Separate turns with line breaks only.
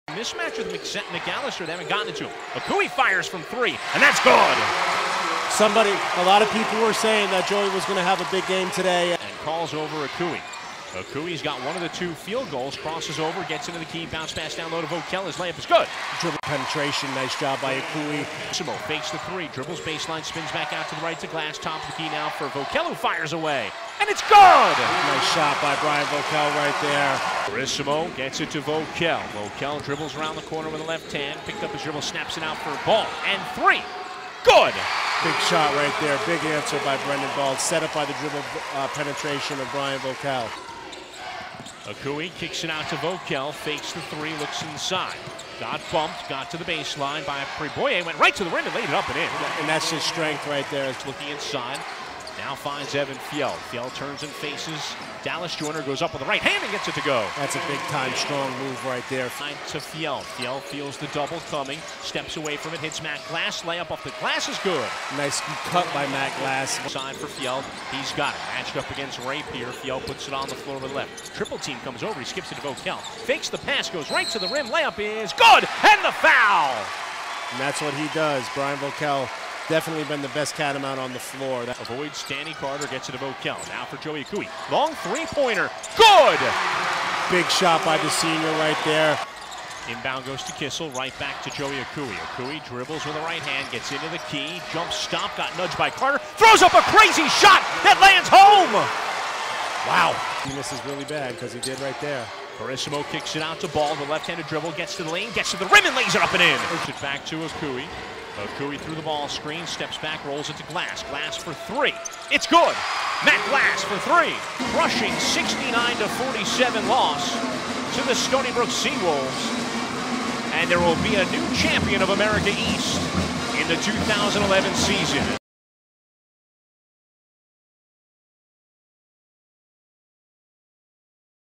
Mismatch with McAllister, they haven't gotten it to him. Okui fires from three, and that's good.
A lot of people were saying that Joey was going to have a big game today.
And calls over Okui. Okui's got one of the two field goals, crosses over, gets into the key, bounce pass down low to Vokel. His layup is good.
Dribble penetration, nice job by Okui.
Simo fakes the three, dribbles baseline, spins back out to the right to glass, top of the key now for Vokel, who fires away. And it's good!
Nice shot by Brian Vokel right there.
Carissimo gets it to Vokel. Vokel dribbles around the corner with the left hand, picked up his dribble, snaps it out for a ball. And three. Good!
Big shot right there. Big answer by Brendan Ball. Set up by the dribble penetration of Brian Vokel.
Okui kicks it out to Vokel, fakes the three, looks inside. Got bumped, got to the baseline by Priboye, went right to the rim and laid it up and in.
And that's his strength right there.
It's looking inside. Now finds Evan Fjeld. Fjeld turns and faces Dallas Joyner, goes up with the right hand and gets it to go.
That's a big-time strong move right there.
To Fjeld. Fjeld feels the double coming, steps away from it, hits Matt Glass. Layup off the glass is good.
Nice cut by Matt Glass.
Side for Fjeld. He's got it. Matched up against Rapier. Fjeld puts it on the floor with the left. Triple team comes over. He skips it to Vokel. Fakes the pass, goes right to the rim. Layup is good. And the foul.
And that's what he does. Brian Vokel definitely been the best catamount on the floor.
Avoids Stanley Carter, gets it to Vokel. Now for Joey Okui. Long three-pointer. Good!
Big shot by the senior right there.
Inbound goes to Kissel, right back to Joey Okui. Okui dribbles with the right hand, gets into the key, jump stop, got nudged by Carter, throws up a crazy shot that lands home! Wow.
He misses really bad because he did right there.
Carissimo kicks it out to Ball, the left-handed dribble, gets to the lane, gets to the rim and lays it up and in. Puts it back to Okui. Okui through the ball screen, steps back, rolls it to Glass. Glass for three. It's good. Matt Glass for three. Crushing 69-47 loss to the Stony Brook Seawolves. And there will be a new champion of America East in the 2011 season.